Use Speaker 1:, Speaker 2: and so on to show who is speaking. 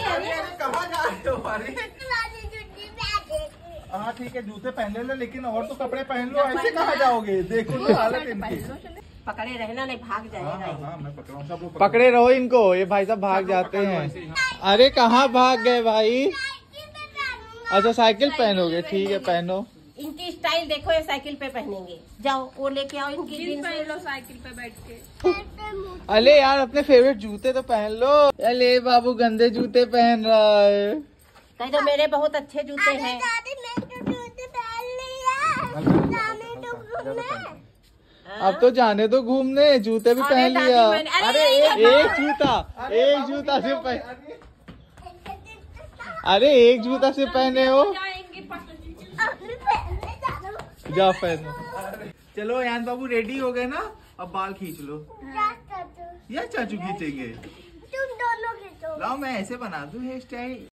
Speaker 1: कहाँ जा रहे हो? अरे हाँ ठीक है, जूते पहन लो, लेकिन और तो कपड़े पहन लो। ऐसे कहाँ जाओगे? देखो तो हालत इनकी।
Speaker 2: पकड़े रहना, नहीं भाग जाएगा।
Speaker 1: हाँ मैं पकड़ा हूँ, सब लोग
Speaker 3: पकड़े रहो इनको, ये भाई साहब भाग जाते हैं। अरे कहाँ भाग गए भाई? अच्छा साइकिल पहनोगे, ठीक है पहनो।
Speaker 2: इनकी स्टाइल देखो, ये साइकिल पे पहनेंगे। जाओ वो लेके आओ इनकी जीन्स
Speaker 4: पहन लो साइकिल पे बैठ के।
Speaker 3: अरे यार अपने फेवरेट जूते तो पहन लो। अरे बाबू गंदे जूते पहन रहा है।
Speaker 2: कहीं तो मेरे बहुत अच्छे जूते हैं।
Speaker 3: अब तो जाने दो घूमने, जूते भी पहन लिया।
Speaker 2: अरे
Speaker 3: एक जूता सिर्फ अरे एक जूता सिर्फ पहने हो। जाओ पहनो।
Speaker 1: चलो यान बाबू रेडी हो गए ना, अब बाल खींच लो। या चाचू खींचेंगे?
Speaker 5: तुम दोनों खींचो।
Speaker 1: लाओ मैं ऐसे बना दूं हेयर स्टाइल।